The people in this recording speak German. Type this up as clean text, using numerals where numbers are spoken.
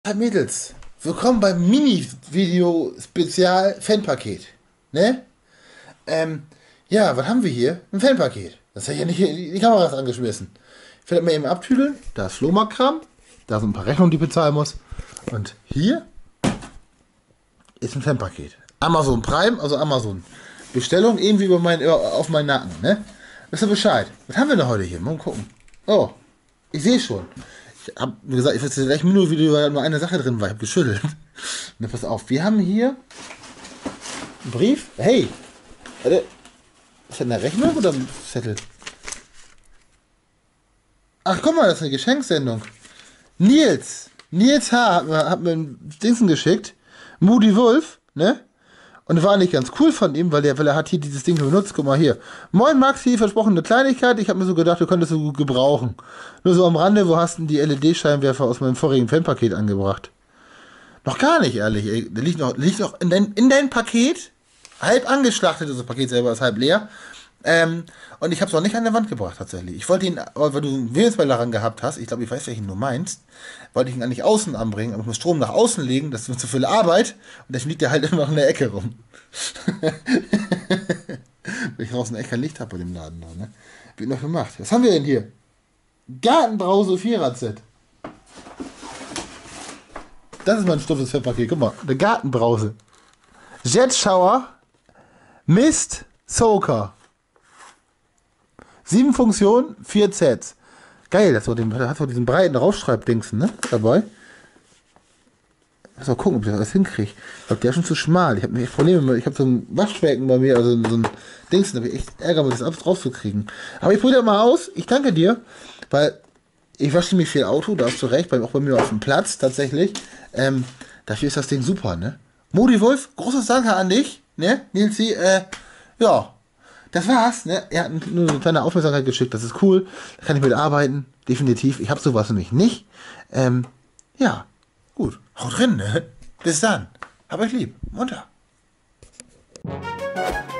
Hi Mädels, willkommen beim Mini-Video-Spezial-Fanpaket. Ne? Ja, was haben wir hier? Ein Fanpaket. Das hätte ich ja nicht die Kameras angeschmissen. Ich werde mal eben abtüdeln. Da ist Flohmarkt-Kram. Da sind ein paar Rechnungen, die ich bezahlen muss. Und hier ist ein Fanpaket. Amazon Prime, also Amazon. Bestellung irgendwie auf meinen Nacken. Ne? Wisst ihr Bescheid? Was haben wir denn heute hier? Mal gucken. Oh, ich sehe schon. Ich habe gesagt, ich will gleich nur Video, weil nur eine Sache drin war. Ich habe geschüttelt. Na, pass auf, wir haben hier einen Brief. Hey, warte, ist das eine Rechnung oder ein Zettel? Ach, guck mal, das ist eine Geschenksendung. Nils H. hat mir ein Dingsen geschickt. Moody Wolf, ne? Und war nicht ganz cool von ihm, weil er hat hier dieses Ding benutzt. Guck mal hier. Moin Maxi, versprochene Kleinigkeit. Ich habe mir so gedacht, du könntest so gut gebrauchen. Nur so am Rande, wo hast du die LED-Scheinwerfer aus meinem vorigen Fanpaket angebracht? Noch gar nicht, ehrlich. Ey. Der liegt noch in dein Paket. Halb angeschlachtet, das Paket selber ist halb leer. Und ich habe es auch nicht an der Wand gebracht, tatsächlich. Ich wollte ihn, weil du einen Willensbeiler daran gehabt hast, ich glaube, ich weiß, welchen du meinst, wollte ich ihn eigentlich außen anbringen, aber ich muss Strom nach außen legen, das ist zu viel Arbeit und deswegen liegt er halt immer noch in der Ecke rum. Weil ich draußen echt kein Licht habe bei dem Laden da, ne? Wird noch gemacht. Was haben wir denn hier? Gartenbrause 4er-Set. Das ist mein stumpfes Fettpaket. Guck mal, eine Gartenbrause. Jet Shower, Mist, Soaker. 7 Funktionen, 4 Sets. Geil, das hat so diesen breiten Rausschreibdingsen, ne? Dabei. Muss mal gucken, ob ich das hinkriege. Ich glaube, der ist schon zu schmal. Ich habe echt Probleme. Ich habe so ein Waschbecken bei mir, also so ein Dingsen, da habe ich echt Ärger, das alles rauszukriegen. Aber ich probiere mal aus. Ich danke dir, weil ich wasche ziemlich viel Auto, da hast du recht, auch bei mir auf dem Platz tatsächlich. Dafür ist das Ding super, ne? Modi Wolf, großes Danke an dich, ne? Nilsi, ja. Das war's, ne? Er hat nur eine kleine Aufmerksamkeit geschickt, das ist cool. Da kann ich mit arbeiten, definitiv. Ich habe sowas nämlich nicht. Ja, gut. Haut drin, ne? Bis dann. Hab euch lieb. Munter.